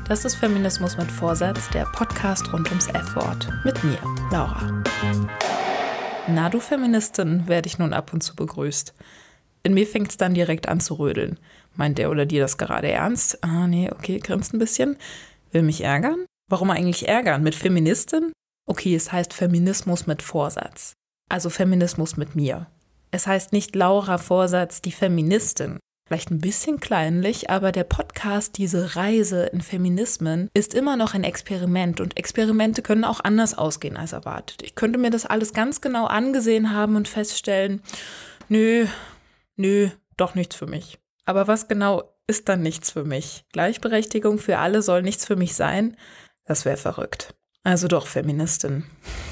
Das ist Feminismus mit Vorsatz, der Podcast rund ums F-Wort. Mit mir, Laura. Na du Feministin, werde ich nun ab und zu begrüßt. In mir fängt es dann direkt an zu rödeln. Meint der oder die das gerade ernst? Ah nee, okay, grinst ein bisschen. Will mich ärgern? Warum eigentlich ärgern? Mit Feministin? Okay, es heißt Feminismus mit Vorsatz. Also Feminismus mit mir. Es heißt nicht Laura Vorsatz, die Feministin. Vielleicht ein bisschen kleinlich, aber der Podcast, diese Reise in Feminismen, ist immer noch ein Experiment. Und Experimente können auch anders ausgehen als erwartet. Ich könnte mir das alles ganz genau angesehen haben und feststellen, nö, doch nichts für mich. Aber was genau ist dann nichts für mich? Gleichberechtigung für alle soll nichts für mich sein? Das wäre verrückt. Also doch Feministin.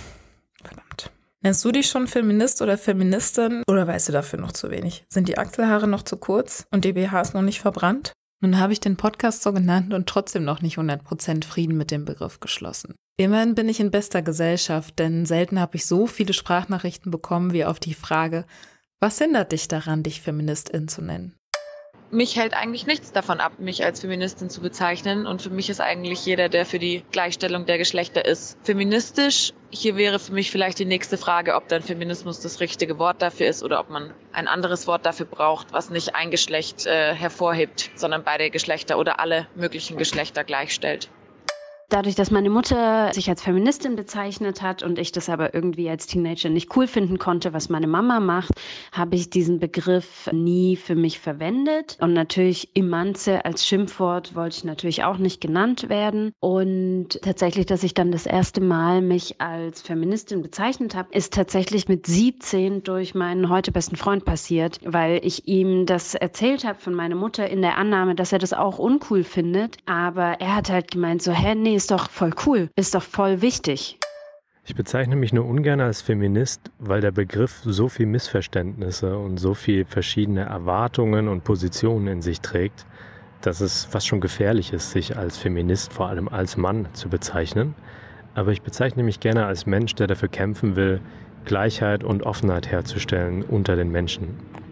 Verdammt. Nennst du dich schon Feminist oder Feministin oder weißt du dafür noch zu wenig? Sind die Achselhaare noch zu kurz und die BHs noch nicht verbrannt? Nun habe ich den Podcast so genannt und trotzdem noch nicht 100% Frieden mit dem Begriff geschlossen. Immerhin bin ich in bester Gesellschaft, denn selten habe ich so viele Sprachnachrichten bekommen wie auf die Frage, was hindert dich daran, dich Feministin zu nennen? Mich hält eigentlich nichts davon ab, mich als Feministin zu bezeichnen. Und für mich ist eigentlich jeder, der für die Gleichstellung der Geschlechter ist, feministisch. Hier wäre für mich vielleicht die nächste Frage, ob dann Feminismus das richtige Wort dafür ist oder ob man ein anderes Wort dafür braucht, was nicht ein Geschlecht hervorhebt, sondern beide Geschlechter oder alle möglichen Geschlechter gleichstellt. Dadurch, dass meine Mutter sich als Feministin bezeichnet hat und ich das aber irgendwie als Teenager nicht cool finden konnte, was meine Mama macht, habe ich diesen Begriff nie für mich verwendet. Und natürlich Emanze als Schimpfwort wollte ich natürlich auch nicht genannt werden. Und tatsächlich, dass ich dann das erste Mal mich als Feministin bezeichnet habe, ist tatsächlich mit 17 durch meinen heute besten Freund passiert, weil ich ihm das erzählt habe von meiner Mutter in der Annahme, dass er das auch uncool findet. Aber er hat halt gemeint so, nee, ist doch voll cool, ist doch voll wichtig. Ich bezeichne mich nur ungern als Feminist, weil der Begriff so viel Missverständnisse und so viel verschiedene Erwartungen und Positionen in sich trägt, dass es fast schon gefährlich ist, sich als Feminist, vor allem als Mann, zu bezeichnen. Aber ich bezeichne mich gerne als Mensch, der dafür kämpfen will, Gleichheit und Offenheit herzustellen unter den Menschen.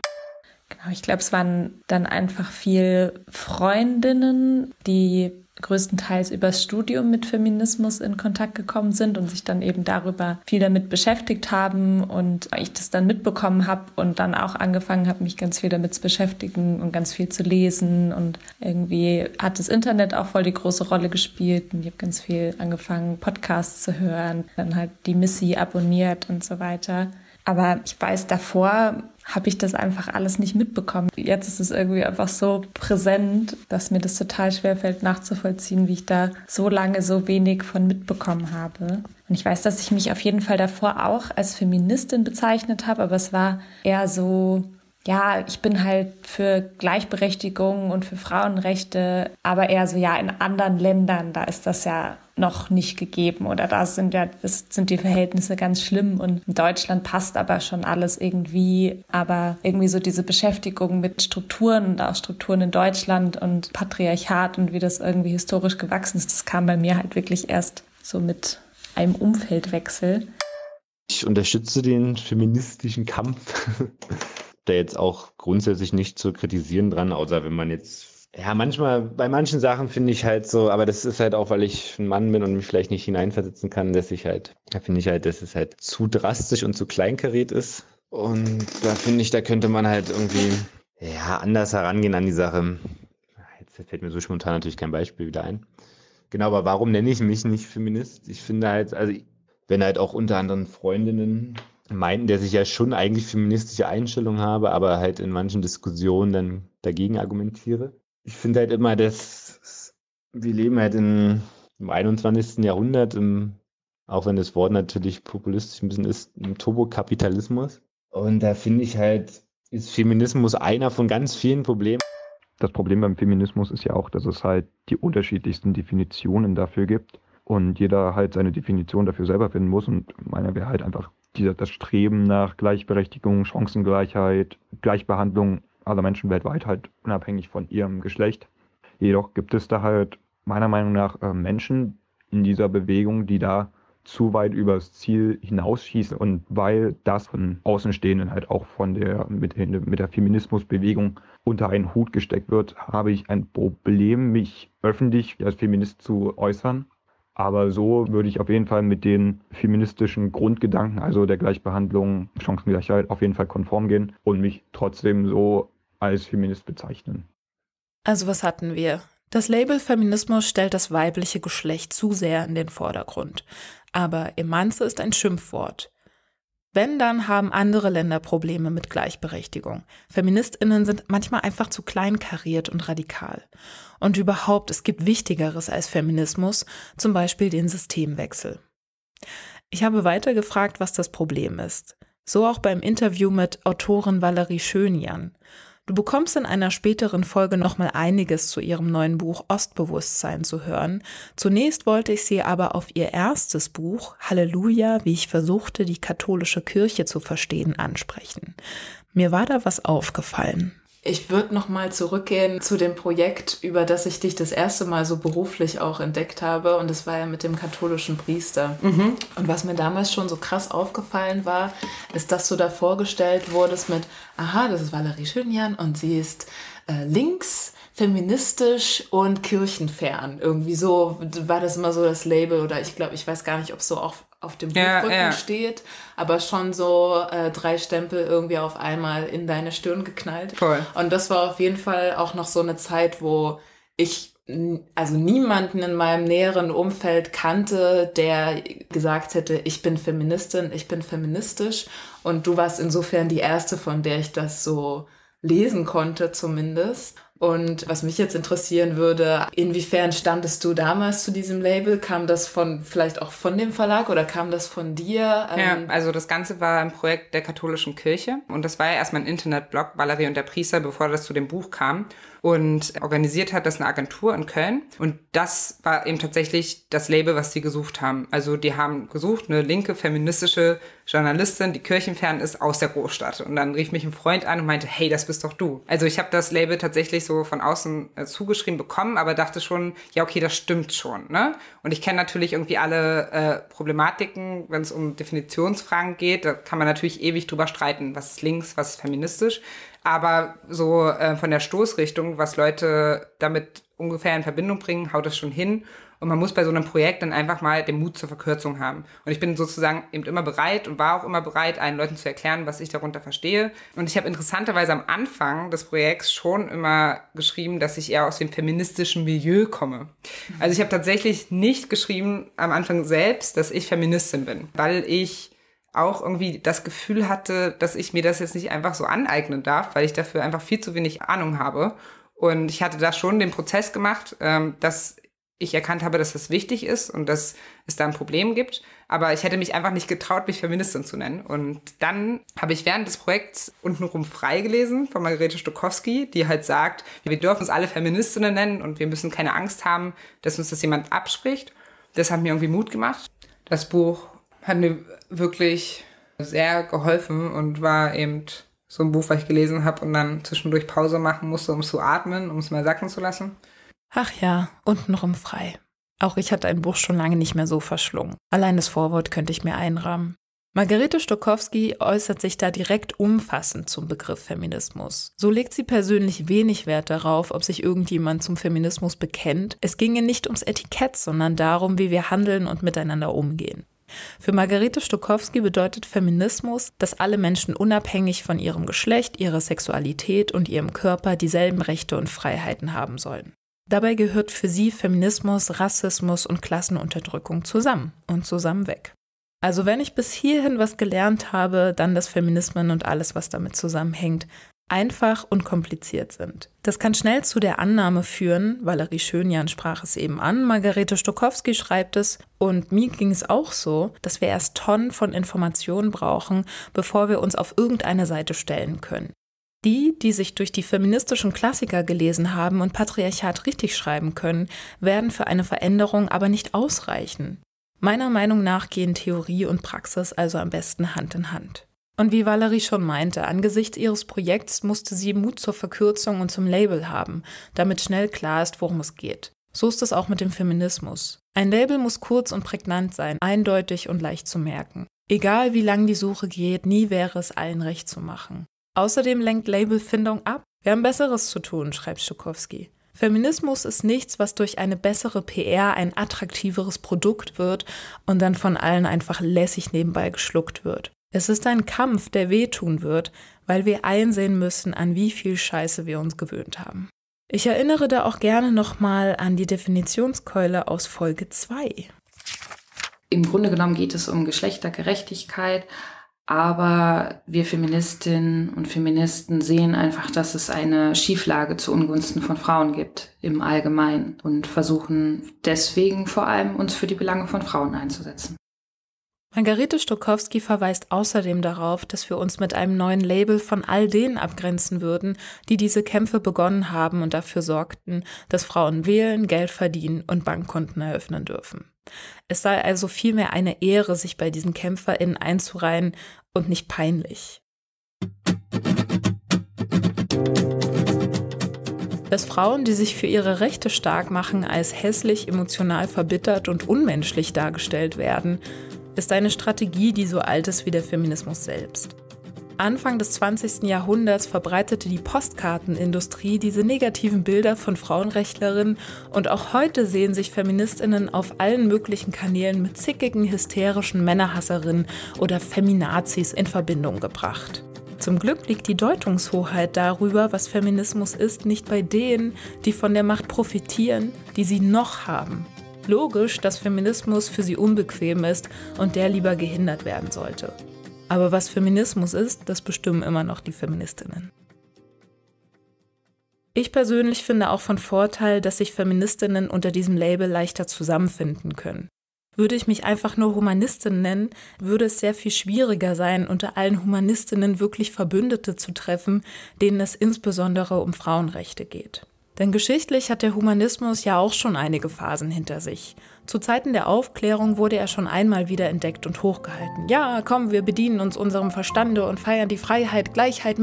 Genau, ich glaube, es waren dann einfach viel Freundinnen, die größtenteils übers Studium mit Feminismus in Kontakt gekommen sind und sich dann eben darüber viel damit beschäftigt haben und ich das dann mitbekommen habe und dann auch angefangen habe, mich ganz viel damit zu beschäftigen und ganz viel zu lesen und irgendwie hat das Internet auch voll die große Rolle gespielt und ich habe ganz viel angefangen, Podcasts zu hören, dann halt die Missy abonniert und so weiter. Aber ich weiß, davor habe ich das einfach alles nicht mitbekommen. Jetzt ist es irgendwie einfach so präsent, dass mir das total schwerfällt nachzuvollziehen, wie ich da so lange so wenig von mitbekommen habe. Und ich weiß, dass ich mich auf jeden Fall davor auch als Feministin bezeichnet habe, aber es war eher so, ja, ich bin halt für Gleichberechtigung und für Frauenrechte, aber eher so, ja, in anderen Ländern, da ist das ja noch nicht gegeben oder das sind die Verhältnisse ganz schlimm und in Deutschland passt aber schon alles irgendwie, aber irgendwie so diese Beschäftigung mit Strukturen und auch Strukturen in Deutschland und Patriarchat und wie das irgendwie historisch gewachsen ist, das kam bei mir halt wirklich erst so mit einem Umfeldwechsel. Ich unterstütze den feministischen Kampf, der jetzt auch grundsätzlich nicht zu kritisieren dran, außer wenn man jetzt ja, manchmal, bei manchen Sachen finde ich halt so, aber das ist halt auch, weil ich ein Mann bin und mich vielleicht nicht hineinversetzen kann, da finde ich halt, dass es halt zu drastisch und zu kleinkariert ist. Und da finde ich, da könnte man halt irgendwie, ja, anders herangehen an die Sache. Jetzt fällt mir so spontan natürlich kein Beispiel wieder ein. Genau, aber warum nenne ich mich nicht Feminist? Ich finde halt, also, wenn halt auch unter anderem Freundinnen meinten, dass ich ja schon eigentlich feministische Einstellungen habe, aber halt in manchen Diskussionen dann dagegen argumentiere. Ich finde halt immer, dass wir leben halt im 21. Jahrhundert, auch wenn das Wort natürlich populistisch ein bisschen ist, im Turbokapitalismus. Und da finde ich halt, ist Feminismus einer von ganz vielen Problemen. Das Problem beim Feminismus ist ja auch, dass es halt die unterschiedlichsten Definitionen dafür gibt und jeder halt seine Definition dafür selber finden muss. Und meiner wäre halt einfach das Streben nach Gleichberechtigung, Chancengleichheit, Gleichbehandlung aller Menschen weltweit, halt unabhängig von ihrem Geschlecht. Jedoch gibt es da halt meiner Meinung nach Menschen in dieser Bewegung, die da zu weit übers Ziel hinausschießen und weil das von Außenstehenden halt auch mit der Feminismusbewegung unter einen Hut gesteckt wird, habe ich ein Problem, mich öffentlich als Feminist zu äußern. Aber so würde ich auf jeden Fall mit den feministischen Grundgedanken, also der Gleichbehandlung, Chancengleichheit, auf jeden Fall konform gehen und mich trotzdem so als Feminist bezeichnen. Also was hatten wir? Das Label Feminismus stellt das weibliche Geschlecht zu sehr in den Vordergrund. Aber Emanze ist ein Schimpfwort. Wenn, dann haben andere Länder Probleme mit Gleichberechtigung. FeministInnen sind manchmal einfach zu kleinkariert und radikal. Und überhaupt, es gibt Wichtigeres als Feminismus, zum Beispiel den Systemwechsel. Ich habe weiter gefragt, was das Problem ist. So auch beim Interview mit Autorin Valerie Schönjan. Du bekommst in einer späteren Folge nochmal einiges zu ihrem neuen Buch Ostbewusstsein zu hören. Zunächst wollte ich sie aber auf ihr erstes Buch Halleluja, wie ich versuchte, die katholische Kirche zu verstehen, ansprechen. Mir war da was aufgefallen. Ich würde nochmal zurückgehen zu dem Projekt, über das ich dich das erste Mal so beruflich auch entdeckt habe. Und das war ja mit dem katholischen Priester. Und was mir damals schon so krass aufgefallen war, ist, dass du da vorgestellt wurdest mit, aha, das ist Valerie Schönjan und sie ist links, feministisch und kirchenfern. Irgendwie so war das immer so das Label. Oder ich glaube, ich weiß gar nicht, ob es so auch auf dem Buchrücken steht, aber schon so 3 Stempel irgendwie auf einmal in deine Stirn geknallt. Voll. Und das war auf jeden Fall auch noch so eine Zeit, wo ich also niemanden in meinem näheren Umfeld kannte, der gesagt hätte, ich bin Feministin, ich bin feministisch. Und du warst insofern die erste, von der ich das so lesen konnte zumindest. Und was mich jetzt interessieren würde, inwiefern standest du damals zu diesem Label? Kam das vielleicht auch von dem Verlag oder kam das von dir? Ja, also das Ganze war ein Projekt der katholischen Kirche und das war ja erstmal ein Internetblog, Valerie und der Priester, bevor das zu dem Buch kam. Und organisiert hat das eine Agentur in Köln. Und das war eben tatsächlich das Label, was sie gesucht haben. Also die haben gesucht, eine linke, feministische Journalistin, die kirchenfern ist, aus der Großstadt. Und dann rief mich ein Freund an und meinte, hey, das bist doch du. Also ich habe das Label tatsächlich so von außen zugeschrieben bekommen, aber dachte schon, ja, okay, das stimmt schon. Ne? Und ich kenne natürlich irgendwie alle Problematiken, wenn es um Definitionsfragen geht. Da kann man natürlich ewig drüber streiten, was ist links, was ist feministisch. Aber so von der Stoßrichtung, was Leute damit ungefähr in Verbindung bringen, haut das schon hin. Und man muss bei so einem Projekt dann einfach mal den Mut zur Verkürzung haben. Und ich bin sozusagen eben immer bereit und war auch immer bereit, allen Leuten zu erklären, was ich darunter verstehe. Und ich habe interessanterweise am Anfang des Projekts schon immer geschrieben, dass ich eher aus dem feministischen Milieu komme. Also ich habe tatsächlich nicht geschrieben am Anfang selbst, dass ich Feministin bin, weil ich auch irgendwie das Gefühl hatte, dass ich mir das jetzt nicht einfach so aneignen darf, weil ich dafür einfach viel zu wenig Ahnung habe. Und ich hatte da schon den Prozess gemacht, dass ich erkannt habe, dass das wichtig ist und dass es da ein Problem gibt. Aber ich hätte mich einfach nicht getraut, mich Feministin zu nennen. Und dann habe ich während des Projekts untenrum frei gelesen von Margarete Stokowski, die halt sagt, wir dürfen uns alle Feministinnen nennen und wir müssen keine Angst haben, dass uns das jemand abspricht. Das hat mir irgendwie Mut gemacht. Das Buch hat mir wirklich sehr geholfen und war eben so ein Buch, was ich gelesen habe und dann zwischendurch Pause machen musste, um zu atmen, um es mal sacken zu lassen. Ach ja, untenrum frei. Auch ich hatte ein Buch schon lange nicht mehr so verschlungen. Allein das Vorwort könnte ich mir einrahmen. Margarete Stokowski äußert sich da direkt umfassend zum Begriff Feminismus. So legt sie persönlich wenig Wert darauf, ob sich irgendjemand zum Feminismus bekennt. Es ginge nicht ums Etikett, sondern darum, wie wir handeln und miteinander umgehen. Für Margarete Stokowski bedeutet Feminismus, dass alle Menschen unabhängig von ihrem Geschlecht, ihrer Sexualität und ihrem Körper dieselben Rechte und Freiheiten haben sollen. Dabei gehört für sie Feminismus, Rassismus und Klassenunterdrückung zusammen und zusammen weg. Also wenn ich bis hierhin was gelernt habe, dann, dass Feminismen und alles, was damit zusammenhängt, einfach und kompliziert sind. Das kann schnell zu der Annahme führen, Valerie Schönjan sprach es eben an, Margarete Stokowski schreibt es, und mir ging es auch so, dass wir erst Tonnen von Informationen brauchen, bevor wir uns auf irgendeine Seite stellen können. Die sich durch die feministischen Klassiker gelesen haben und Patriarchat richtig schreiben können, werden für eine Veränderung aber nicht ausreichen. Meiner Meinung nach gehen Theorie und Praxis also am besten Hand in Hand. Und wie Valerie schon meinte, angesichts ihres Projekts musste sie Mut zur Verkürzung und zum Label haben, damit schnell klar ist, worum es geht. So ist es auch mit dem Feminismus. Ein Label muss kurz und prägnant sein, eindeutig und leicht zu merken. Egal wie lang die Suche geht, nie wäre es allen recht zu machen. Außerdem lenkt Labelfindung ab. Wir haben Besseres zu tun, schreibt Stokowski. Feminismus ist nichts, was durch eine bessere PR ein attraktiveres Produkt wird und dann von allen einfach lässig nebenbei geschluckt wird. Es ist ein Kampf, der wehtun wird, weil wir einsehen müssen, an wie viel Scheiße wir uns gewöhnt haben. Ich erinnere da auch gerne nochmal an die Definitionskeule aus Folge 2. Im Grunde genommen geht es um Geschlechtergerechtigkeit, aber wir Feministinnen und Feministen sehen einfach, dass es eine Schieflage zu Ungunsten von Frauen gibt im Allgemeinen und versuchen deswegen vor allem uns für die Belange von Frauen einzusetzen. Margarete Stokowski verweist außerdem darauf, dass wir uns mit einem neuen Label von all denen abgrenzen würden, die diese Kämpfe begonnen haben und dafür sorgten, dass Frauen wählen, Geld verdienen und Bankkonten eröffnen dürfen. Es sei also vielmehr eine Ehre, sich bei diesen KämpferInnen einzureihen und nicht peinlich. Dass Frauen, die sich für ihre Rechte stark machen, als hässlich, emotional verbittert und unmenschlich dargestellt werden, ist eine Strategie, die so alt ist wie der Feminismus selbst. Anfang des 20. Jahrhunderts verbreitete die Postkartenindustrie diese negativen Bilder von Frauenrechtlerinnen und auch heute sehen sich FeministInnen auf allen möglichen Kanälen mit zickigen, hysterischen Männerhasserinnen oder Feminazis in Verbindung gebracht. Zum Glück liegt die Deutungshoheit darüber, was Feminismus ist, nicht bei denen, die von der Macht profitieren, die sie noch haben. Logisch, dass Feminismus für sie unbequem ist und der lieber gehindert werden sollte. Aber was Feminismus ist, das bestimmen immer noch die Feministinnen. Ich persönlich finde auch von Vorteil, dass sich Feministinnen unter diesem Label leichter zusammenfinden können. Würde ich mich einfach nur Humanistin nennen, würde es sehr viel schwieriger sein, unter allen Humanistinnen wirklich Verbündete zu treffen, denen es insbesondere um Frauenrechte geht. Denn geschichtlich hat der Humanismus ja auch schon einige Phasen hinter sich. Zu Zeiten der Aufklärung wurde er schon einmal wieder entdeckt und hochgehalten. Ja, komm, wir bedienen uns unserem Verstande und feiern die Freiheit, Gleichheit,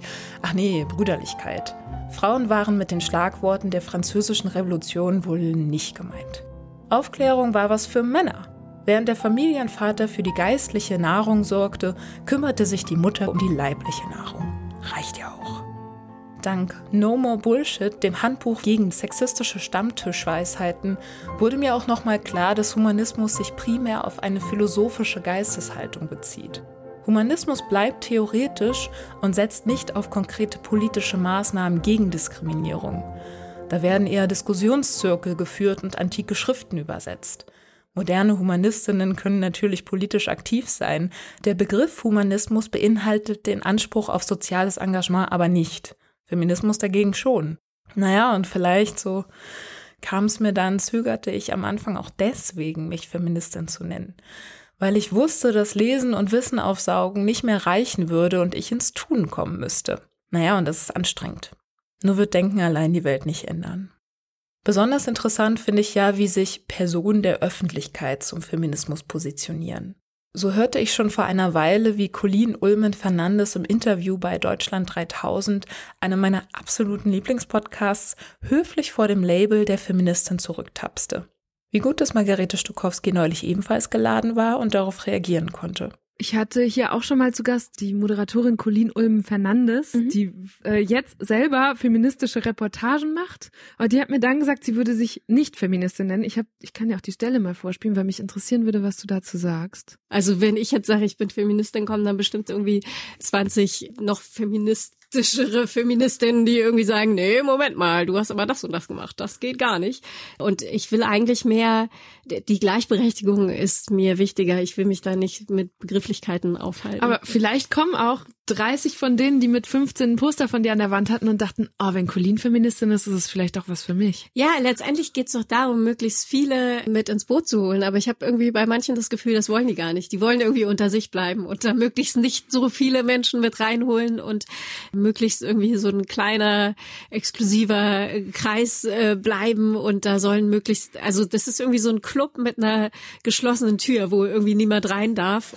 Brüderlichkeit. Frauen waren mit den Schlagworten der Französischen Revolution wohl nicht gemeint. Aufklärung war was für Männer. Während der Familienvater für die geistliche Nahrung sorgte, kümmerte sich die Mutter um die leibliche Nahrung. Reicht ja auch. Dank No More Bullshit, dem Handbuch gegen sexistische Stammtischweisheiten, wurde mir auch nochmal klar, dass Humanismus sich primär auf eine philosophische Geisteshaltung bezieht. Humanismus bleibt theoretisch und setzt nicht auf konkrete politische Maßnahmen gegen Diskriminierung. Da werden eher Diskussionszirkel geführt und antike Schriften übersetzt. Moderne Humanistinnen können natürlich politisch aktiv sein. Der Begriff Humanismus beinhaltet den Anspruch auf soziales Engagement aber nicht. Feminismus dagegen schon. Naja, und vielleicht so kam es mir dann, zögerte ich am Anfang auch deswegen, mich Feministin zu nennen. Weil ich wusste, dass Lesen und Wissen aufsaugen nicht mehr reichen würde und ich ins Tun kommen müsste. Naja, und das ist anstrengend. Nur wird Denken allein die Welt nicht ändern. Besonders interessant finde ich ja, wie sich Personen der Öffentlichkeit zum Feminismus positionieren. So hörte ich schon vor einer Weile, wie Colleen Ullmann-Fernandes im Interview bei Deutschland 3000, einem meiner absoluten Lieblingspodcasts, höflich vor dem Label der Feministin zurücktapste. Wie gut, dass Margarete Stokowski neulich ebenfalls geladen war und darauf reagieren konnte. Ich hatte hier auch schon mal zu Gast die Moderatorin Colleen Ullmann-Fernandes, die jetzt selber feministische Reportagen macht. Aber die hat mir dann gesagt, sie würde sich nicht Feministin nennen. Ich kann ja auch die Stelle mal vorspielen, weil mich interessieren würde, was du dazu sagst. Also wenn ich jetzt sage, ich bin Feministin, kommen dann bestimmt irgendwie 20 noch feministischere Feministinnen, die irgendwie sagen, nee, Moment mal, du hast aber das und das gemacht, das geht gar nicht. Und ich will eigentlich mehr, die Gleichberechtigung ist mir wichtiger. Ich will mich da nicht mit Begrifflichkeiten aufhalten. Aber vielleicht kommen auch 30 von denen, die mit 15 ein Poster von dir an der Wand hatten und dachten, oh, wenn Colleen Feministin ist, ist es vielleicht auch was für mich. Ja, letztendlich geht's doch darum, möglichst viele mit ins Boot zu holen. Aber ich habe irgendwie bei manchen das Gefühl, das wollen die gar nicht. Die wollen irgendwie unter sich bleiben und da möglichst nicht so viele Menschen mit reinholen und möglichst irgendwie so ein kleiner, exklusiver Kreis bleiben und da sollen möglichst, also das ist irgendwie so ein Club mit einer geschlossenen Tür, wo irgendwie niemand rein darf.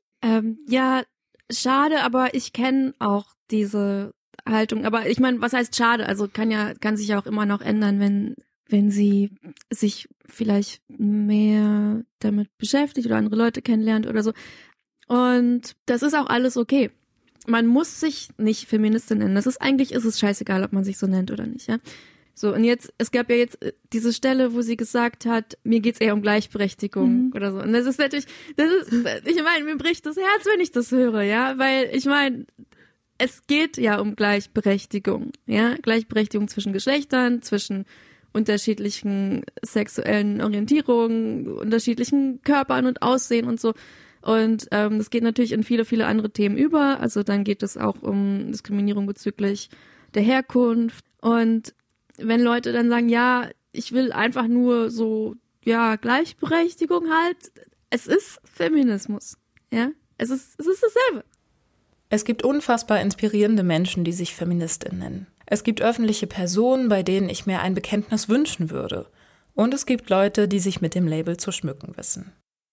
Ja, schade, aber ich kenne auch diese Haltung. Aber ich meine, was heißt schade? Also kann sich ja auch immer noch ändern, wenn wenn sie sich vielleicht mehr damit beschäftigt oder andere Leute kennenlernt oder so. Und das ist auch alles okay. Man muss sich nicht Feministin nennen. Eigentlich ist es scheißegal, ob man sich so nennt oder nicht, ja. So, und jetzt, es gab ja jetzt diese Stelle, wo sie gesagt hat, mir geht's eher um Gleichberechtigung oder so. Und das ist natürlich, ich meine, mir bricht das Herz, wenn ich das höre, ja, weil ich meine, es geht ja um Gleichberechtigung, ja, Gleichberechtigung zwischen Geschlechtern, zwischen unterschiedlichen sexuellen Orientierungen, unterschiedlichen Körpern und Aussehen und so. Und das geht natürlich in viele, viele andere Themen über. Also dann geht es auch um Diskriminierung bezüglich der Herkunft. Und wenn Leute dann sagen, ja, ich will einfach nur so, ja, Gleichberechtigung halt, es ist Feminismus, ja, es ist dasselbe. Es gibt unfassbar inspirierende Menschen, die sich Feministin nennen. Es gibt öffentliche Personen, bei denen ich mir ein Bekenntnis wünschen würde. Und es gibt Leute, die sich mit dem Label zu schmücken wissen.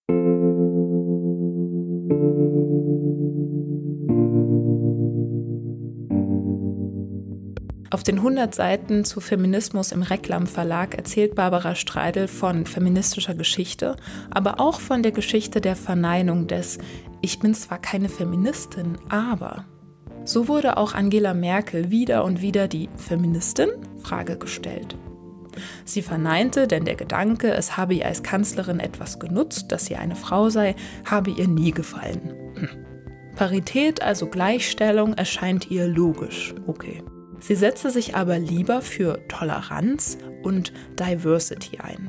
Auf den 100 Seiten zu Feminismus im Reklam Verlag erzählt Barbara Streidel von feministischer Geschichte, aber auch von der Geschichte der Verneinung des „Ich bin zwar keine Feministin, aber…“ So wurde auch Angela Merkel wieder und wieder die „Feministin?“ Frage gestellt. Sie verneinte, denn der Gedanke, es habe ihr als Kanzlerin etwas genutzt, dass sie eine Frau sei, habe ihr nie gefallen. Parität, also Gleichstellung, erscheint ihr logisch. Okay. Sie setzte sich aber lieber für Toleranz und Diversity ein.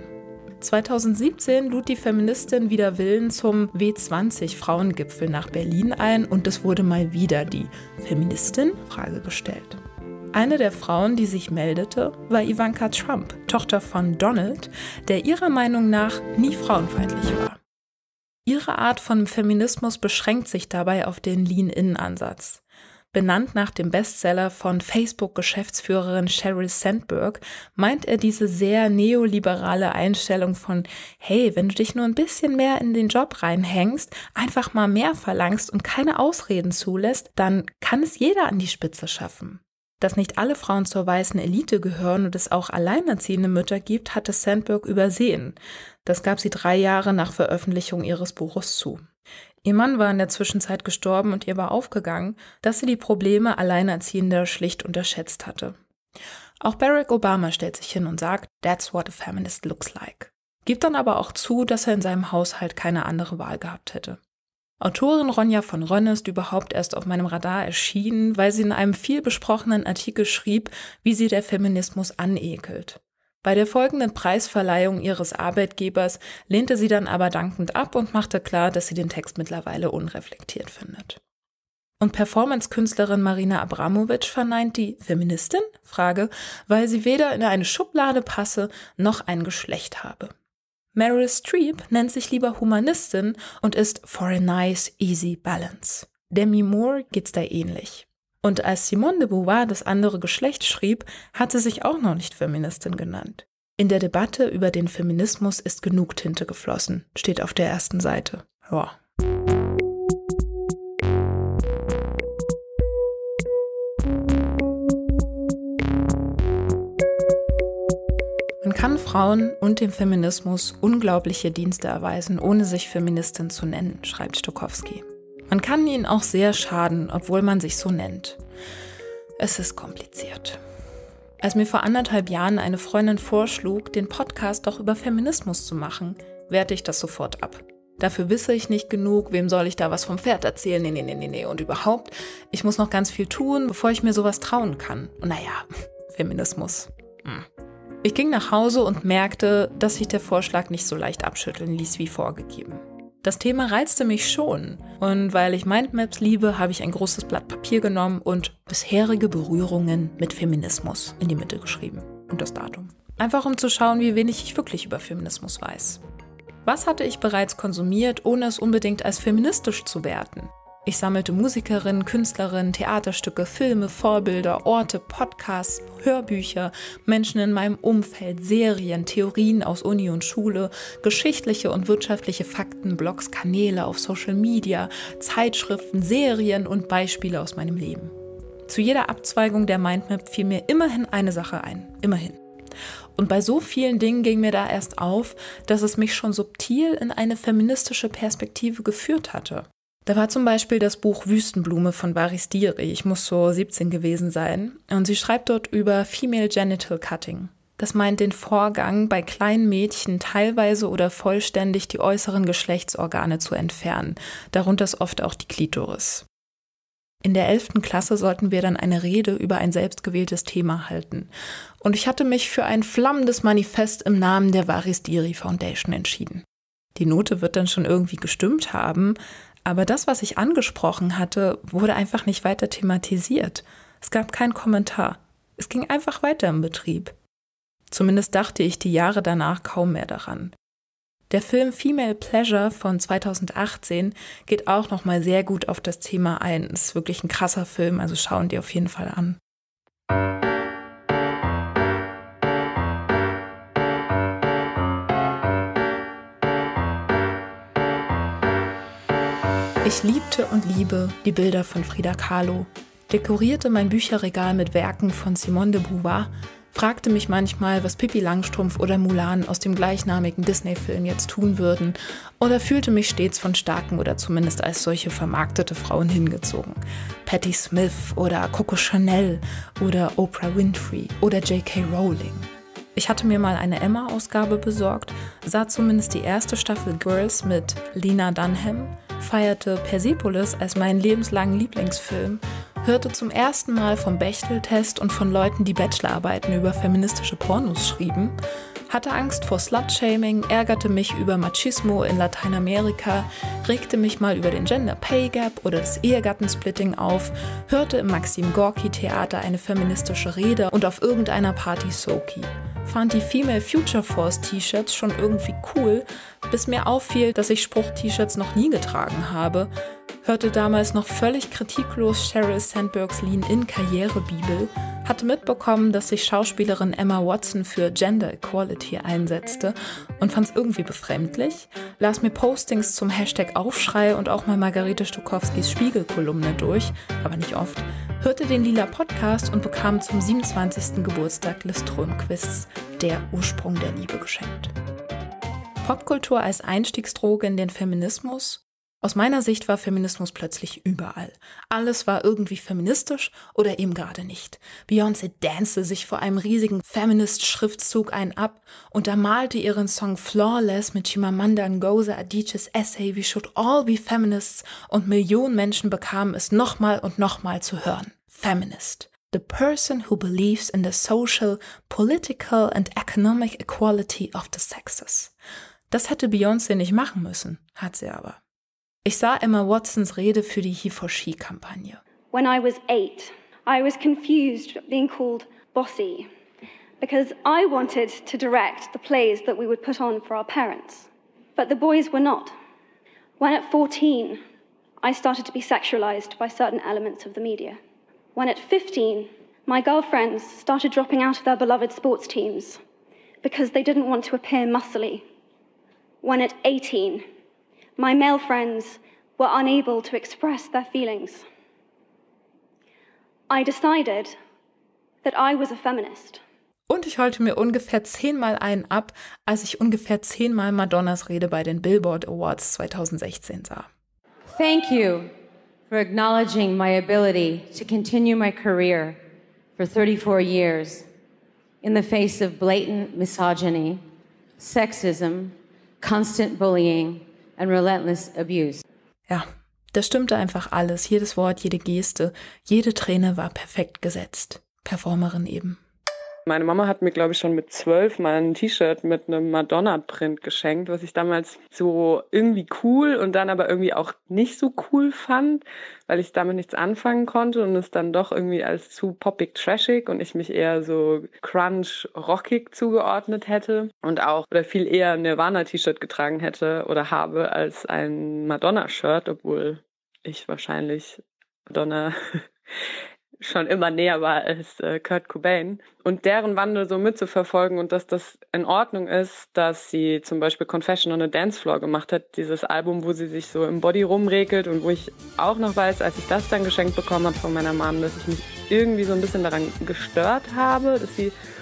2017 lud die Feministin wider Willen zum W20-Frauengipfel nach Berlin ein und es wurde mal wieder die „Feministin?“ Frage gestellt. Eine der Frauen, die sich meldete, war Ivanka Trump, Tochter von Donald, der ihrer Meinung nach nie frauenfeindlich war. Ihre Art von Feminismus beschränkt sich dabei auf den Lean-In-Ansatz. Benannt nach dem Bestseller von Facebook-Geschäftsführerin Sheryl Sandberg, meint er diese sehr neoliberale Einstellung von, hey, wenn du dich nur ein bisschen mehr in den Job reinhängst, einfach mal mehr verlangst und keine Ausreden zulässt, dann kann es jeder an die Spitze schaffen. Dass nicht alle Frauen zur weißen Elite gehören und es auch alleinerziehende Mütter gibt, hatte Sandberg übersehen. Das gab sie 3 Jahre nach Veröffentlichung ihres Buches zu. Ihr Mann war in der Zwischenzeit gestorben und ihr war aufgegangen, dass sie die Probleme Alleinerziehender schlicht unterschätzt hatte. Auch Barack Obama stellt sich hin und sagt, "That's what a feminist looks like." Gibt dann aber auch zu, dass er in seinem Haushalt keine andere Wahl gehabt hätte. Autorin Ronja von Rönne ist überhaupt erst auf meinem Radar erschienen, weil sie in einem viel besprochenen Artikel schrieb, wie sie der Feminismus anekelt. Bei der folgenden Preisverleihung ihres Arbeitgebers lehnte sie dann aber dankend ab und machte klar, dass sie den Text mittlerweile unreflektiert findet. Und Performance-Künstlerin Marina Abramovic verneint die „Feministin?“ Frage, weil sie weder in eine Schublade passe, noch ein Geschlecht habe. Meryl Streep nennt sich lieber Humanistin und ist for a nice, easy balance. Demi Moore geht's da ähnlich. Und als Simone de Beauvoir das andere Geschlecht schrieb, hat sie sich auch noch nicht Feministin genannt. In der Debatte über den Feminismus ist genug Tinte geflossen, steht auf der ersten Seite. Ja. Man kann Frauen und dem Feminismus unglaubliche Dienste erweisen, ohne sich Feministin zu nennen, schreibt Stokowski. Man kann ihnen auch sehr schaden, obwohl man sich so nennt. Es ist kompliziert. Als mir vor 1,5 Jahren eine Freundin vorschlug, den Podcast doch über Feminismus zu machen, wehrte ich das sofort ab. Dafür wisse ich nicht genug, wem soll ich da was vom Pferd erzählen? Nee. Und überhaupt, ich muss noch ganz viel tun, bevor ich mir sowas trauen kann. Und naja, Feminismus. Ich ging nach Hause und merkte, dass sich der Vorschlag nicht so leicht abschütteln ließ wie vorgegeben. Das Thema reizte mich schon und weil ich Mindmaps liebe, habe ich ein großes Blatt Papier genommen und bisherige Berührungen mit Feminismus in die Mitte geschrieben und das Datum. Einfach um zu schauen, wie wenig ich wirklich über Feminismus weiß. Was hatte ich bereits konsumiert, ohne es unbedingt als feministisch zu werten? Ich sammelte Musikerinnen, Künstlerinnen, Theaterstücke, Filme, Vorbilder, Orte, Podcasts, Hörbücher, Menschen in meinem Umfeld, Serien, Theorien aus Uni und Schule, geschichtliche und wirtschaftliche Fakten, Blogs, Kanäle auf Social Media, Zeitschriften, Serien und Beispiele aus meinem Leben. Zu jeder Abzweigung der Mindmap fiel mir immerhin eine Sache ein. Immerhin. Und bei so vielen Dingen ging mir da erst auf, dass es mich schon subtil in eine feministische Perspektive geführt hatte. Da war zum Beispiel das Buch Wüstenblume von Baris Diri. Ich muss so 17 gewesen sein. Und sie schreibt dort über Female Genital Cutting. Das meint den Vorgang, bei kleinen Mädchen teilweise oder vollständig die äußeren Geschlechtsorgane zu entfernen. Darunter ist oft auch die Klitoris. In der 11. Klasse sollten wir dann eine Rede über ein selbstgewähltes Thema halten. Und ich hatte mich für ein flammendes Manifest im Namen der Baris Diri Foundation entschieden. Die Note wird dann schon irgendwie gestimmt haben, aber das, was ich angesprochen hatte, wurde einfach nicht weiter thematisiert. Es gab keinen Kommentar. Es ging einfach weiter im Betrieb. Zumindest dachte ich die Jahre danach kaum mehr daran. Der Film Female Pleasure von 2018 geht auch nochmal sehr gut auf das Thema ein. Ist wirklich ein krasser Film, also schauen die auf jeden Fall an. Ich liebte und liebe die Bilder von Frida Kahlo, dekorierte mein Bücherregal mit Werken von Simone de Beauvoir, fragte mich manchmal, was Pippi Langstrumpf oder Mulan aus dem gleichnamigen Disney-Film jetzt tun würden, oder fühlte mich stets von starken oder zumindest als solche vermarktete Frauen hingezogen. Patti Smith oder Coco Chanel oder Oprah Winfrey oder J.K. Rowling. Ich hatte mir mal eine Emma-Ausgabe besorgt, sah zumindest die erste Staffel Girls mit Lena Dunham, feierte Persepolis als meinen lebenslangen Lieblingsfilm, hörte zum ersten Mal vom Bechdel-Test und von Leuten, die Bachelorarbeiten über feministische Pornos schrieben, hatte Angst vor Slut-Shaming, ärgerte mich über Machismo in Lateinamerika, regte mich mal über den Gender Pay Gap oder das Ehegattensplitting auf, hörte im Maxim Gorki Theater eine feministische Rede und auf irgendeiner Party Soki. Fand die Female Future Force T-Shirts schon irgendwie cool, bis mir auffiel, dass ich Spruch-T-Shirts noch nie getragen habe, hörte damals noch völlig kritiklos Sheryl Sandbergs Lean-In-Karrierebibel, hatte mitbekommen, dass sich Schauspielerin Emma Watson für Gender Equality einsetzte und fand es irgendwie befremdlich, las mir Postings zum Hashtag Aufschrei und auch mal Margarete Stokowskis Spiegel-Kolumne durch, aber nicht oft, hörte den Lila Podcast und bekam zum 27. Geburtstag Liz Strömquists Der Ursprung der Liebe geschenkt. Popkultur als Einstiegsdroge in den Feminismus? Aus meiner Sicht war Feminismus plötzlich überall. Alles war irgendwie feministisch oder eben gerade nicht. Beyoncé dancete sich vor einem riesigen Feminist-Schriftzug ein ab, untermalte ihren Song Flawless mit Chimamanda Ngozi Adichie's Essay We Should All Be Feminists und Millionen Menschen bekamen es nochmal und nochmal zu hören. Feminist. The person who believes in the social, political and economic equality of the sexes. Das hätte Beyoncé nicht machen müssen, hat sie aber. Ich sah Emma Watsons Rede für die He4She-Kampagne. When I was 8, I was confused being called bossy because I wanted to direct the plays that we would put on for our parents, but the boys were not. When at 14, I started to be sexualized by certain elements of the media. When at 15, my girlfriends started dropping out of their beloved sports teams because they didn't want to appear muscly. When at 18, my male friends were unable to express their feelings. I decided that I was a feminist. Und ich heulte mir ungefähr 10-mal einen ab, als ich ungefähr 10-mal Madonnas Rede bei den Billboard Awards 2016 sah. Thank you for acknowledging my ability to continue my career for 34 years in the face of blatant misogyny, sexism, constant bullying and relentless abuse. Ja, das stimmte einfach alles. Jedes Wort, jede Geste, jede Träne war perfekt gesetzt. Performerin eben. Meine Mama hat mir, glaube ich, schon mit 12 mal ein T-Shirt mit einem Madonna-Print geschenkt, was ich damals so irgendwie cool und dann aber irgendwie auch nicht so cool fand, weil ich damit nichts anfangen konnte und es dann doch irgendwie als zu poppig trashig und ich mich eher so crunch-rockig zugeordnet hätte und auch oder viel eher ein Nirvana-T-Shirt getragen hätte oder habe als ein Madonna-Shirt, obwohl ich wahrscheinlich Madonna schon immer näher war als Kurt Cobain. Und deren Wandel so mitzuverfolgen und dass das in Ordnung ist, dass sie zum Beispiel Confession on a Dance Floor gemacht hat, dieses Album, wo sie sich so im Body rumregelt und wo ich auch noch weiß, als ich das dann geschenkt bekommen habe von meiner Mom, dass ich mich irgendwie so ein bisschen daran gestört habe, dass sie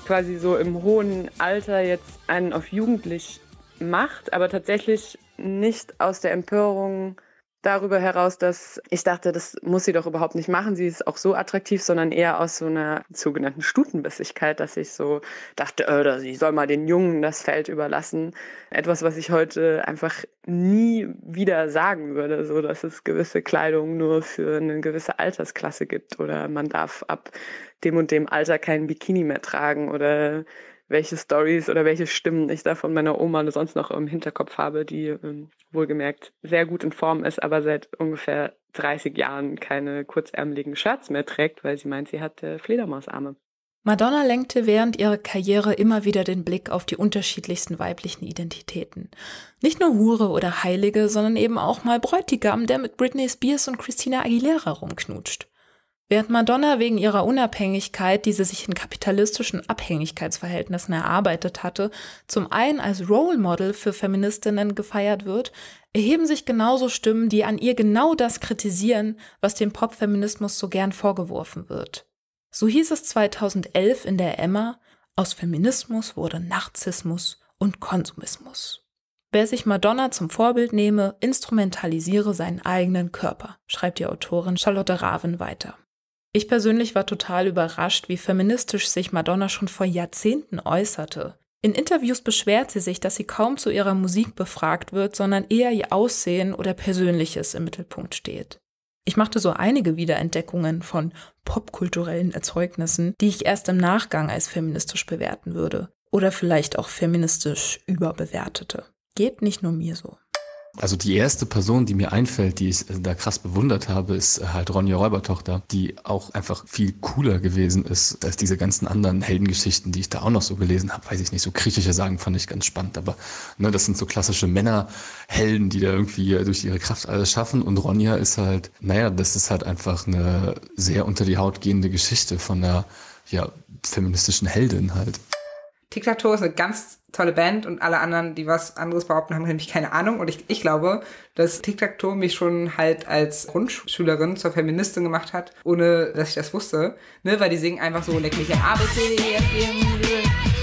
quasi so im hohen Alter jetzt einen auf jugendlich macht, aber tatsächlich nicht aus der Empörung darüber heraus, dass ich dachte, das muss sie doch überhaupt nicht machen, sie ist auch so attraktiv, sondern eher aus so einer sogenannten Stutenbissigkeit, dass ich so dachte, sie soll mal den Jungen das Feld überlassen. Etwas, was ich heute einfach nie wieder sagen würde, so dass es gewisse Kleidung nur für eine gewisse Altersklasse gibt oder man darf ab dem und dem Alter kein Bikini mehr tragen oder welche Storys oder welche Stimmen ich da von meiner Oma sonst noch im Hinterkopf habe, die wohlgemerkt sehr gut in Form ist, aber seit ungefähr 30 Jahren keine kurzärmeligen Shirts mehr trägt, weil sie meint, sie hat Fledermausarme. Madonna lenkte während ihrer Karriere immer wieder den Blick auf die unterschiedlichsten weiblichen Identitäten. Nicht nur Hure oder Heilige, sondern eben auch mal Bräutigam, der mit Britney Spears und Christina Aguilera rumknutscht. Während Madonna wegen ihrer Unabhängigkeit, die sie sich in kapitalistischen Abhängigkeitsverhältnissen erarbeitet hatte, zum einen als Role Model für Feministinnen gefeiert wird, erheben sich genauso Stimmen, die an ihr genau das kritisieren, was dem Popfeminismus so gern vorgeworfen wird. So hieß es 2011 in der Emma: Aus Feminismus wurde Narzissmus und Konsumismus. Wer sich Madonna zum Vorbild nehme, instrumentalisiere seinen eigenen Körper, schreibt die Autorin Charlotte Raven weiter. Ich persönlich war total überrascht, wie feministisch sich Madonna schon vor Jahrzehnten äußerte. In Interviews beschwert sie sich, dass sie kaum zu ihrer Musik befragt wird, sondern eher ihr Aussehen oder Persönliches im Mittelpunkt steht. Ich machte so einige Wiederentdeckungen von popkulturellen Erzeugnissen, die ich erst im Nachgang als feministisch bewerten würde. Oder vielleicht auch feministisch überbewertete. Geht nicht nur mir so. Also die erste Person, die mir einfällt, die ich da krass bewundert habe, ist halt Ronja Räubertochter, die auch einfach viel cooler gewesen ist als diese ganzen anderen Heldengeschichten, die ich da auch noch so gelesen habe. Weiß ich nicht, so griechische Sagen fand ich ganz spannend, aber ne, das sind so klassische Männerhelden, die da irgendwie durch ihre Kraft alles schaffen. Und Ronja ist halt, das ist halt einfach eine sehr unter die Haut gehende Geschichte von einer feministischen Heldin halt. Tic-Tac-Toe ist eine ganz tolle Band und alle anderen, die was anderes behaupten, haben nämlich keine Ahnung. Und ich glaube, dass Tic-Tac-Toe mich schon halt als Grundschülerin zur Feministin gemacht hat, ohne dass ich das wusste. Ne? Weil die singen einfach so leck mich A, B, C, D, E, F, G,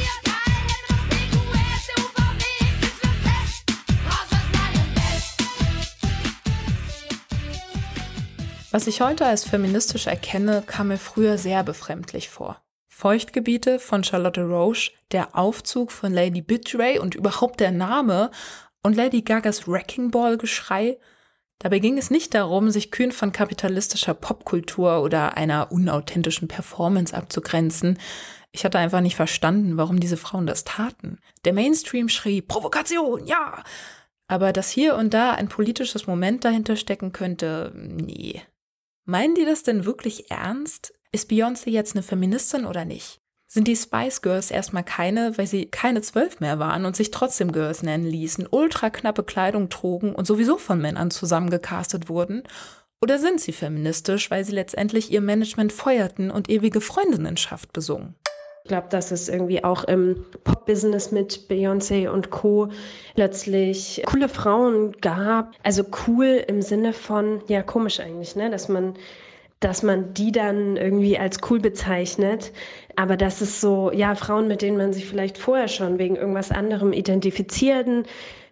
Was ich heute als feministisch erkenne, kam mir früher sehr befremdlich vor. Feuchtgebiete von Charlotte Roche, der Aufzug von Lady Betray und überhaupt der Name und Lady Gagas Wrecking Ball-Geschrei. Dabei ging es nicht darum, sich kühn von kapitalistischer Popkultur oder einer unauthentischen Performance abzugrenzen. Ich hatte einfach nicht verstanden, warum diese Frauen das taten. Der Mainstream schrie Provokation, ja! Aber dass hier und da ein politisches Moment dahinter stecken könnte, nee. Meinen die das denn wirklich ernst? Ist Beyoncé jetzt eine Feministin oder nicht? Sind die Spice Girls erstmal keine, weil sie keine 12 mehr waren und sich trotzdem Girls nennen ließen, ultra knappe Kleidung trugen und sowieso von Männern zusammengecastet wurden? Oder sind sie feministisch, weil sie letztendlich ihr Management feuerten und ewige Freundinnenschaft besungen? Ich glaube, dass es irgendwie auch im Pop-Business mit Beyoncé und Co. plötzlich coole Frauen gab. Also cool im Sinne von, ja komisch eigentlich, ne, dass man die dann irgendwie als cool bezeichnet, aber das ist so, ja, Frauen, mit denen man sich vielleicht vorher schon wegen irgendwas anderem identifizieren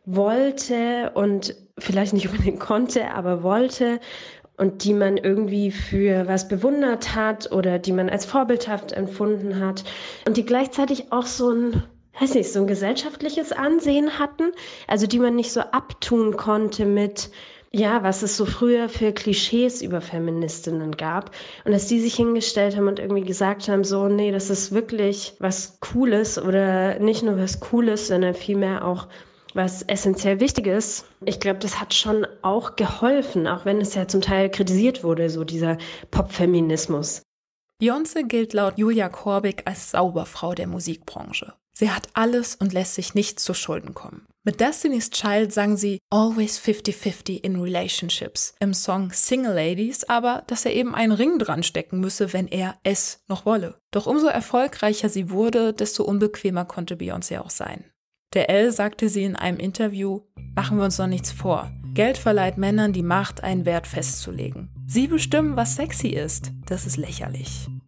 wollte und vielleicht nicht unbedingt konnte, aber wollte und die man irgendwie für was bewundert hat oder die man als vorbildhaft empfunden hat und die gleichzeitig auch so ein gesellschaftliches Ansehen hatten, also die man nicht so abtun konnte mit was es so früher für Klischees über Feministinnen gab und dass die sich hingestellt haben und irgendwie gesagt haben, so, nee, das ist wirklich was Cooles oder nicht nur was Cooles, sondern vielmehr auch was essentiell Wichtiges. Ich glaube, das hat schon auch geholfen, auch wenn es ja zum Teil kritisiert wurde, so dieser Popfeminismus. Beyoncé gilt laut Julia Korbig als Sauberfrau der Musikbranche. Sie hat alles und lässt sich nichts zu Schulden kommen. Mit Destiny's Child sang sie Always 50-50 in Relationships im Song Single Ladies, aber dass er eben einen Ring dran stecken müsse, wenn er es noch wolle. Doch umso erfolgreicher sie wurde, desto unbequemer konnte Beyoncé auch sein. Der Elle sagte sie in einem Interview, machen wir uns doch nichts vor. Geld verleiht Männern die Macht, einen Wert festzulegen. Sie bestimmen, was sexy ist. Das ist lächerlich.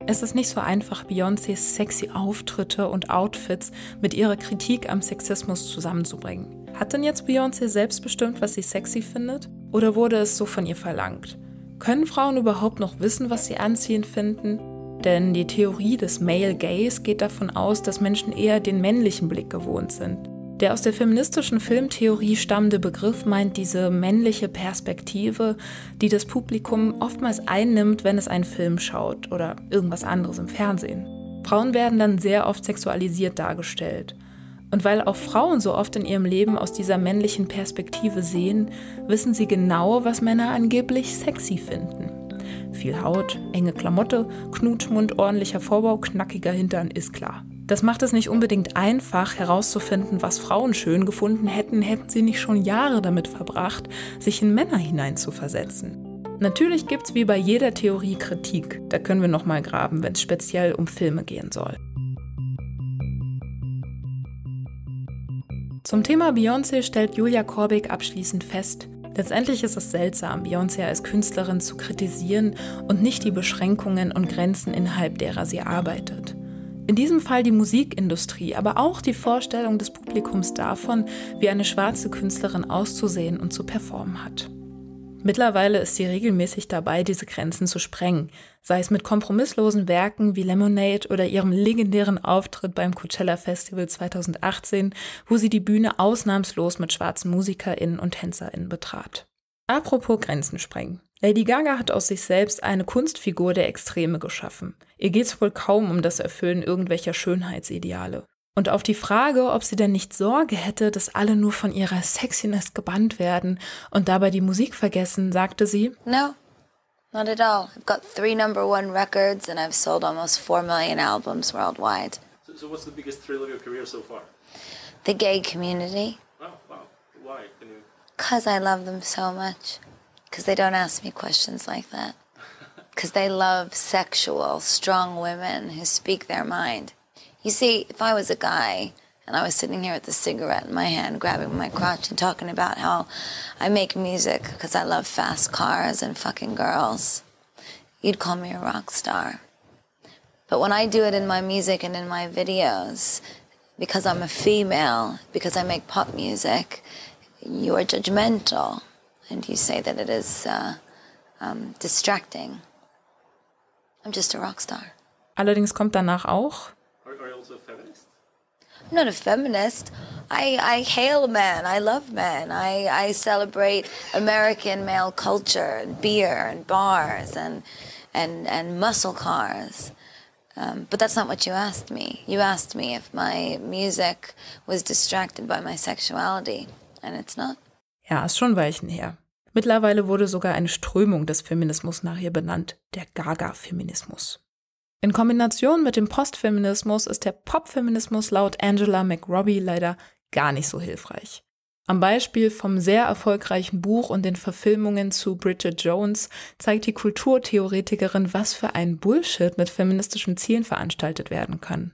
Es ist nicht so einfach, Beyoncés sexy Auftritte und Outfits mit ihrer Kritik am Sexismus zusammenzubringen. Hat denn jetzt Beyoncé selbst bestimmt, was sie sexy findet? Oder wurde es so von ihr verlangt? Können Frauen überhaupt noch wissen, was sie anziehend finden? Denn die Theorie des Male Gaze geht davon aus, dass Menschen eher den männlichen Blick gewohnt sind. Der aus der feministischen Filmtheorie stammende Begriff meint diese männliche Perspektive, die das Publikum oftmals einnimmt, wenn es einen Film schaut oder irgendwas anderes im Fernsehen. Frauen werden dann sehr oft sexualisiert dargestellt. Und weil auch Frauen so oft in ihrem Leben aus dieser männlichen Perspektive sehen, wissen sie genau, was Männer angeblich sexy finden. Viel Haut, enge Klamotte, Knutschmund, ordentlicher Vorbau, knackiger Hintern ist klar. Das macht es nicht unbedingt einfach, herauszufinden, was Frauen schön gefunden hätten, hätten sie nicht schon Jahre damit verbracht, sich in Männer hineinzuversetzen. Natürlich gibt's wie bei jeder Theorie Kritik. Da können wir nochmal graben, wenn es speziell um Filme gehen soll. Zum Thema Beyoncé stellt Julia Korbig abschließend fest: Letztendlich ist es seltsam, Beyoncé als Künstlerin zu kritisieren und nicht die Beschränkungen und Grenzen, innerhalb derer sie arbeitet. In diesem Fall die Musikindustrie, aber auch die Vorstellung des Publikums davon, wie eine schwarze Künstlerin auszusehen und zu performen hat. Mittlerweile ist sie regelmäßig dabei, diese Grenzen zu sprengen, sei es mit kompromisslosen Werken wie Lemonade oder ihrem legendären Auftritt beim Coachella Festival 2018, wo sie die Bühne ausnahmslos mit schwarzen MusikerInnen und TänzerInnen betrat. Apropos Grenzen sprengen. Lady Gaga hat aus sich selbst eine Kunstfigur der Extreme geschaffen. Ihr geht's wohl kaum um das Erfüllen irgendwelcher Schönheitsideale. Und auf die Frage, ob sie denn nicht Sorge hätte, dass alle nur von ihrer Sexiness gebannt werden und dabei die Musik vergessen, sagte sie: No, not at all. I've got 3 #1 records and I've sold almost 4 million albums worldwide. So what's the biggest thrill of your career so far? The gay community. Oh, wow. Why? Can you... 'Cause I love them so much. 'Cause they don't ask me questions like that. 'Cause they love sexual, strong women who speak their mind. You see, if I was a guy and I was sitting here with a cigarette in my hand, grabbing my crotch and talking about how I make music because I love fast cars and fucking girls, you'd call me a rock star. But when I do it in my music and in my videos, because I'm a female, because I make pop music, you are judgmental and you say that it is distracting. I'm just a rock star. Allerdings kommt danach auch: Are you also a feminist? I'm not a feminist. I hail men. I love men. I celebrate American male culture and beer and bars and muscle cars. But that's not what you asked me. You asked me if my music was distracted by my sexuality, and it's not. Ja, ist schon ein Weilchen her. Mittlerweile wurde sogar eine Strömung des Feminismus nach ihr benannt, der Gaga-Feminismus. In Kombination mit dem Postfeminismus ist der Popfeminismus laut Angela McRobbie leider gar nicht so hilfreich. Am Beispiel vom sehr erfolgreichen Buch und den Verfilmungen zu Bridget Jones zeigt die Kulturtheoretikerin, was für ein Bullshit mit feministischen Zielen veranstaltet werden kann.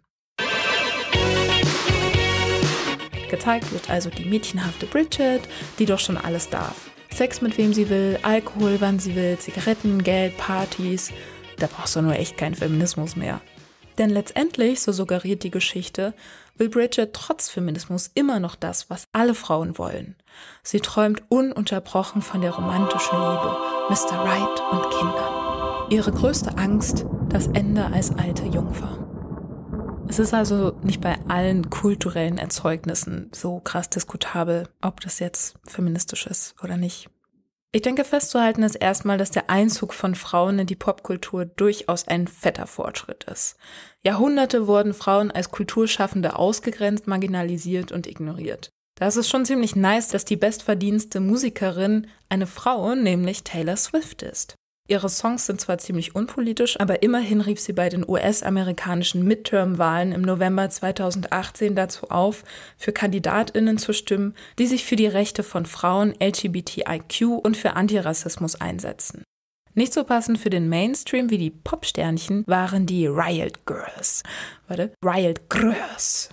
Gezeigt wird also die mädchenhafte Bridget, die doch schon alles darf. Sex mit wem sie will, Alkohol wann sie will, Zigaretten, Geld, Partys. Da brauchst du nur echt keinen Feminismus mehr. Denn letztendlich, so suggeriert die Geschichte, will Bridget trotz Feminismus immer noch das, was alle Frauen wollen. Sie träumt ununterbrochen von der romantischen Liebe, Mr. Right und Kindern. Ihre größte Angst, das Ende als alte Jungfer. Es ist also nicht bei allen kulturellen Erzeugnissen so krass diskutabel, ob das jetzt feministisch ist oder nicht. Ich denke, festzuhalten ist erstmal, dass der Einzug von Frauen in die Popkultur durchaus ein fetter Fortschritt ist. Jahrhunderte wurden Frauen als Kulturschaffende ausgegrenzt, marginalisiert und ignoriert. Da ist es schon ziemlich nice, dass die bestverdienste Musikerin eine Frau, nämlich Taylor Swift, ist. Ihre Songs sind zwar ziemlich unpolitisch, aber immerhin rief sie bei den US-amerikanischen Midterm-Wahlen im November 2018 dazu auf, für KandidatInnen zu stimmen, die sich für die Rechte von Frauen, LGBTIQ und für Antirassismus einsetzen. Nicht so passend für den Mainstream wie die Popsternchen waren die Riot Girls. Riot Girls.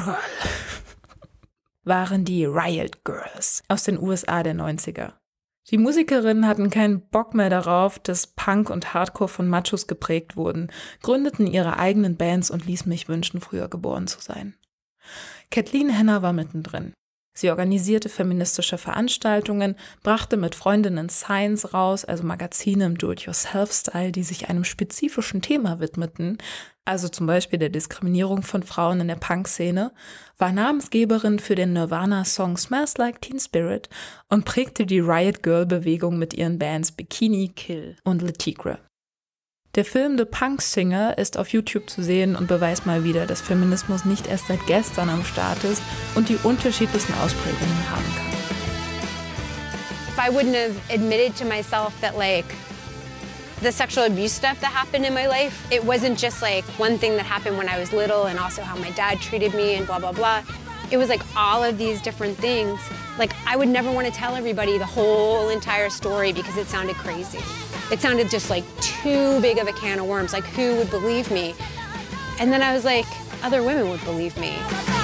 Waren die Riot Girls aus den USA der 90er. Die Musikerinnen hatten keinen Bock mehr darauf, dass Punk und Hardcore von Machos geprägt wurden, gründeten ihre eigenen Bands und ließen mich wünschen, früher geboren zu sein. Kathleen Henner war mittendrin. Sie organisierte feministische Veranstaltungen, brachte mit Freundinnen Signs raus, also Magazine im Do-it-yourself-Style, die sich einem spezifischen Thema widmeten, also zum Beispiel der Diskriminierung von Frauen in der Punk-Szene, war Namensgeberin für den Nirvana-Song Smells Like Teen Spirit und prägte die Riot-Girl-Bewegung mit ihren Bands Bikini Kill und Le Tigre. Der Film The Punk Singer ist auf YouTube zu sehen und beweist mal wieder, dass Feminismus nicht erst seit gestern am Start ist und die unterschiedlichsten Ausprägungen haben kann. If I wouldn't have admitted to myself that the sexual abuse stuff that happened in my life, it wasn't just one thing that happened when I was little and also how my dad treated me and blah, blah, blah. It was all of these different things. I would never want to tell everybody the whole entire story because it sounded crazy. It sounded just too big of a can of worms. Who would believe me? And then I was other women would believe me.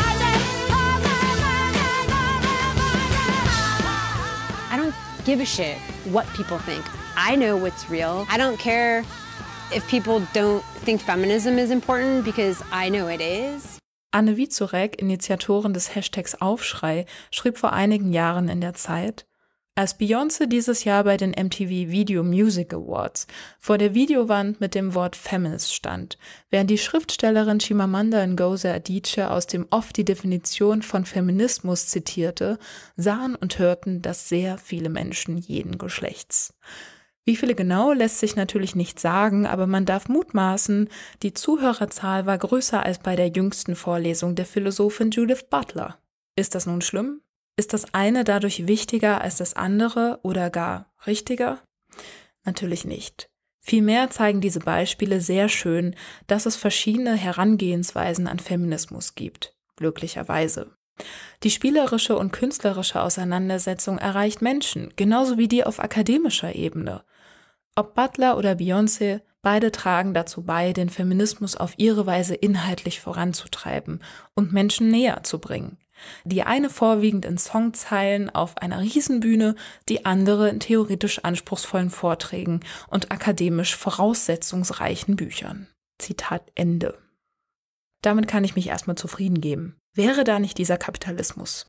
I don't give a shit what people think. I know what's real. I don't care if people don't think feminism is important because I know it is. Anne Wieczorek, Initiatorin des Hashtags Aufschrei, schrieb vor einigen Jahren in der Zeit: Als Beyoncé dieses Jahr bei den MTV Video Music Awards vor der Videowand mit dem Wort Feminist stand, während die Schriftstellerin Chimamanda Ngozi Adichie aus dem Off die Definition von Feminismus zitierte, sahen und hörten das sehr viele Menschen jeden Geschlechts. Wie viele genau, lässt sich natürlich nicht sagen, aber man darf mutmaßen, die Zuhörerzahl war größer als bei der jüngsten Vorlesung der Philosophin Judith Butler. Ist das nun schlimm? Ist das eine dadurch wichtiger als das andere oder gar richtiger? Natürlich nicht. Vielmehr zeigen diese Beispiele sehr schön, dass es verschiedene Herangehensweisen an Feminismus gibt. Glücklicherweise. Die spielerische und künstlerische Auseinandersetzung erreicht Menschen, genauso wie die auf akademischer Ebene. Ob Butler oder Beyoncé, beide tragen dazu bei, den Feminismus auf ihre Weise inhaltlich voranzutreiben und Menschen näher zu bringen. Die eine vorwiegend in Songzeilen auf einer Riesenbühne, die andere in theoretisch anspruchsvollen Vorträgen und akademisch voraussetzungsreichen Büchern. Zitat Ende. Damit kann ich mich erstmal zufrieden geben. Wäre da nicht dieser Kapitalismus?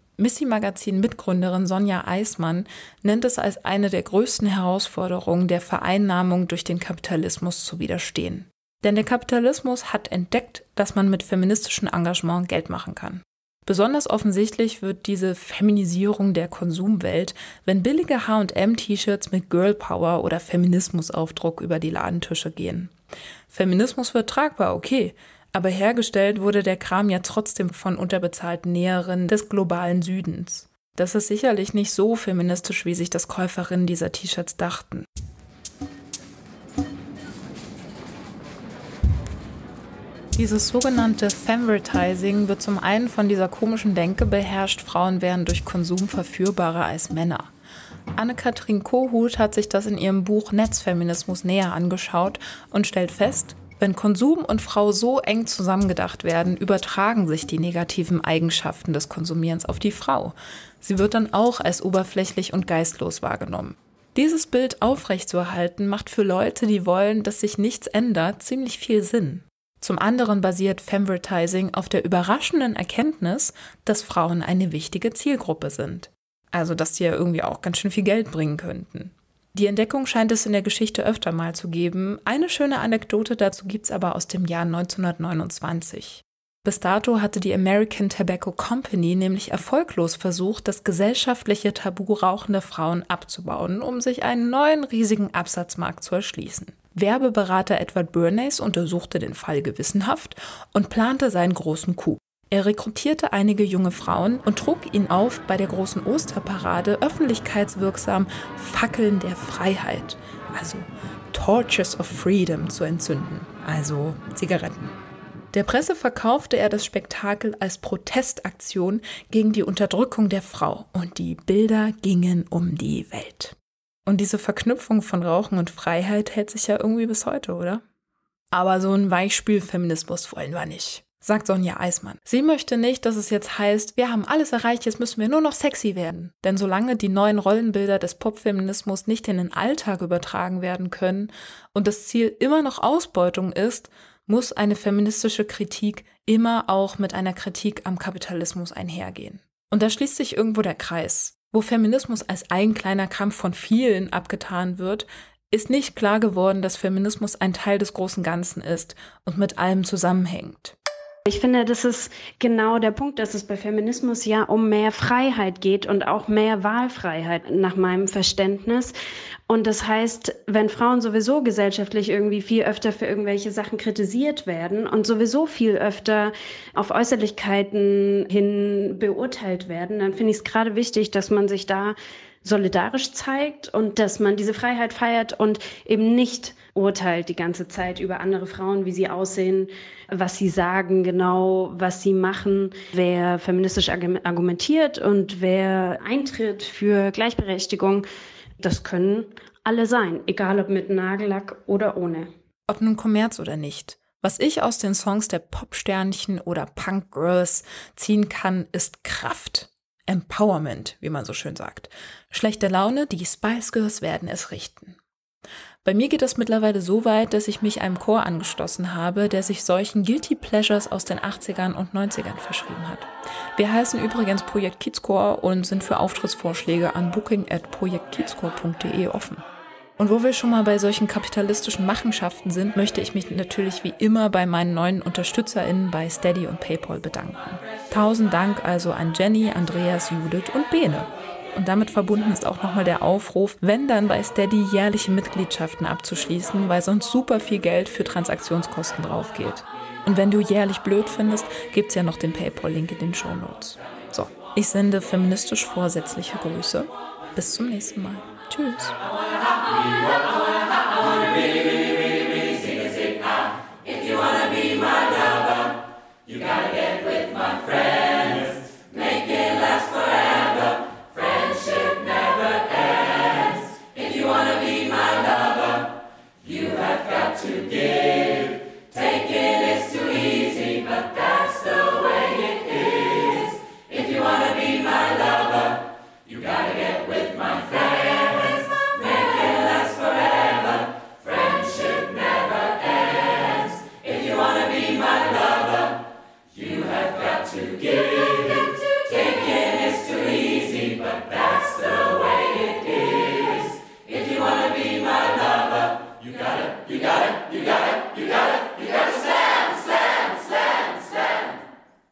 Missy-Magazin-Mitgründerin Sonja Eismann nennt es als eine der größten Herausforderungen, der Vereinnahmung durch den Kapitalismus zu widerstehen. Denn der Kapitalismus hat entdeckt, dass man mit feministischem Engagement Geld machen kann. Besonders offensichtlich wird diese Feminisierung der Konsumwelt, wenn billige H&M-T-Shirts mit Girl Power oder Feminismusaufdruck über die Ladentische gehen. Feminismus wird tragbar, okay, aber hergestellt wurde der Kram ja trotzdem von unterbezahlten Näherinnen des globalen Südens. Das ist sicherlich nicht so feministisch, wie sich das Käuferinnen dieser T-Shirts dachten. Dieses sogenannte Femvertising wird zum einen von dieser komischen Denke beherrscht, Frauen wären durch Konsum verführbarer als Männer. Anne-Kathrin Kohut hat sich das in ihrem Buch Netzfeminismus näher angeschaut und stellt fest, wenn Konsum und Frau so eng zusammengedacht werden, übertragen sich die negativen Eigenschaften des Konsumierens auf die Frau. Sie wird dann auch als oberflächlich und geistlos wahrgenommen. Dieses Bild aufrechtzuerhalten macht für Leute, die wollen, dass sich nichts ändert, ziemlich viel Sinn. Zum anderen basiert Femvertising auf der überraschenden Erkenntnis, dass Frauen eine wichtige Zielgruppe sind. Also, dass die ja irgendwie auch ganz schön viel Geld bringen könnten. Die Entdeckung scheint es in der Geschichte öfter mal zu geben. Eine schöne Anekdote dazu gibt's aber aus dem Jahr 1929. Bis dato hatte die American Tobacco Company nämlich erfolglos versucht, das gesellschaftliche Tabu rauchender Frauen abzubauen, um sich einen neuen riesigen Absatzmarkt zu erschließen. Werbeberater Edward Bernays untersuchte den Fall gewissenhaft und plante seinen großen Coup. Er rekrutierte einige junge Frauen und trug ihnen auf, bei der großen Osterparade öffentlichkeitswirksam Fackeln der Freiheit, also Torches of Freedom, zu entzünden, also Zigaretten. Der Presse verkaufte er das Spektakel als Protestaktion gegen die Unterdrückung der Frau und die Bilder gingen um die Welt. Und diese Verknüpfung von Rauchen und Freiheit hält sich ja irgendwie bis heute, oder? Aber so einen Weichspülfeminismus wollen wir nicht. sagt Sonja Eismann. Sie möchte nicht, dass es jetzt heißt, wir haben alles erreicht, jetzt müssen wir nur noch sexy werden. Denn solange die neuen Rollenbilder des Popfeminismus nicht in den Alltag übertragen werden können und das Ziel immer noch Ausbeutung ist, muss eine feministische Kritik immer auch mit einer Kritik am Kapitalismus einhergehen. Und da schließt sich irgendwo der Kreis. Wo Feminismus als ein kleiner Kampf von vielen abgetan wird, ist nicht klar geworden, dass Feminismus ein Teil des großen Ganzen ist und mit allem zusammenhängt. Ich finde, das ist genau der Punkt, dass es bei Feminismus ja um mehr Freiheit geht und auch mehr Wahlfreiheit nach meinem Verständnis. Und das heißt, wenn Frauen sowieso gesellschaftlich irgendwie viel öfter für irgendwelche Sachen kritisiert werden und sowieso viel öfter auf Äußerlichkeiten hin beurteilt werden, dann finde ich es gerade wichtig, dass man sich da solidarisch zeigt und dass man diese Freiheit feiert und eben nicht urteilt die ganze Zeit über andere Frauen, wie sie aussehen, was sie sagen, genau, was sie machen. Wer feministisch argumentiert und wer eintritt für Gleichberechtigung, das können alle sein, egal ob mit Nagellack oder ohne. Ob nun Kommerz oder nicht. Was ich aus den Songs der Popsternchen oder Punk-Girls ziehen kann, ist Kraft. Empowerment, wie man so schön sagt. Schlechte Laune, die Spice Girls werden es richten. Bei mir geht es mittlerweile so weit, dass ich mich einem Chor angeschlossen habe, der sich solchen Guilty Pleasures aus den 80ern und 90ern verschrieben hat. Wir heißen übrigens Projekt Kiezchor und sind für Auftrittsvorschläge an booking@projektkiezchor.de offen. Und wo wir schon mal bei solchen kapitalistischen Machenschaften sind, möchte ich mich natürlich wie immer bei meinen neuen UnterstützerInnen bei Steady und PayPal bedanken. 1000 Dank also an Jenny, Andreas, Judith und Bene. Und damit verbunden ist auch nochmal der Aufruf, wenn dann bei Steady jährliche Mitgliedschaften abzuschließen, weil sonst super viel Geld für Transaktionskosten drauf geht. Und wenn du jährlich blöd findest, gibt's ja noch den PayPal-Link in den Shownotes. So, ich sende feministisch vorsätzliche Grüße. Bis zum nächsten Mal. Tschüss.